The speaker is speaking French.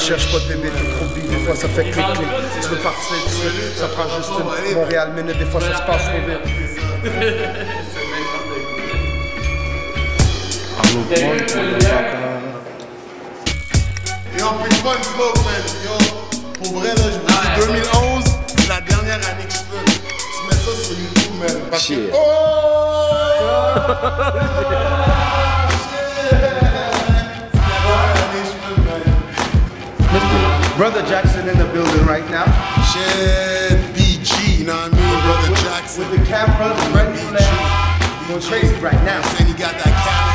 cherche pas de bébé, t'es trop big, des fois ça fait clic-clic. Tu veux partir dessus, ça prend juste une Montréal minute, des fois ça se passe trop vite. Yo, Big Fun Smoke, man. Yo, pour vrai, là, je vous dis 2011, c'est la dernière année que je fais. Tu mets ça sur YouTube, man. Shit. Oh! Brother Jackson in the building right now. Shit, BG, you know what I mean? Brother Jackson. With the camera, red flag. Going crazy right now. Saying he got that camera.